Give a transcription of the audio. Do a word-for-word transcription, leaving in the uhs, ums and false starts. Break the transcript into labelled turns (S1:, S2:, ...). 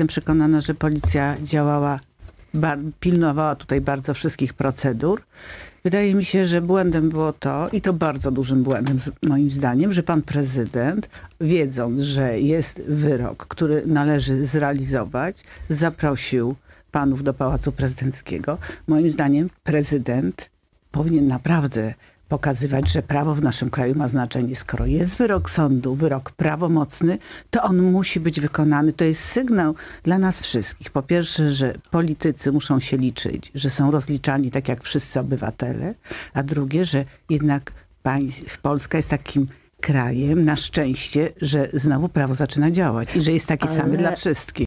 S1: jestem przekonana, że policja działała, pilnowała tutaj bardzo wszystkich procedur. Wydaje mi się, że błędem było to, i to bardzo dużym błędem moim zdaniem, że pan prezydent, wiedząc, że jest wyrok, który należy zrealizować, zaprosił panów do Pałacu Prezydenckiego. Moim zdaniem prezydent powinien naprawdę pokazywać, że prawo w naszym kraju ma znaczenie. Skoro jest wyrok sądu, wyrok prawomocny, to on musi być wykonany. To jest sygnał dla nas wszystkich. Po pierwsze, że politycy muszą się liczyć, że są rozliczani tak jak wszyscy obywatele, a drugie, że jednak państw, Polska jest takim krajem, na szczęście, że znowu prawo zaczyna działać i że jest takie
S2: Ale-
S1: same dla wszystkich.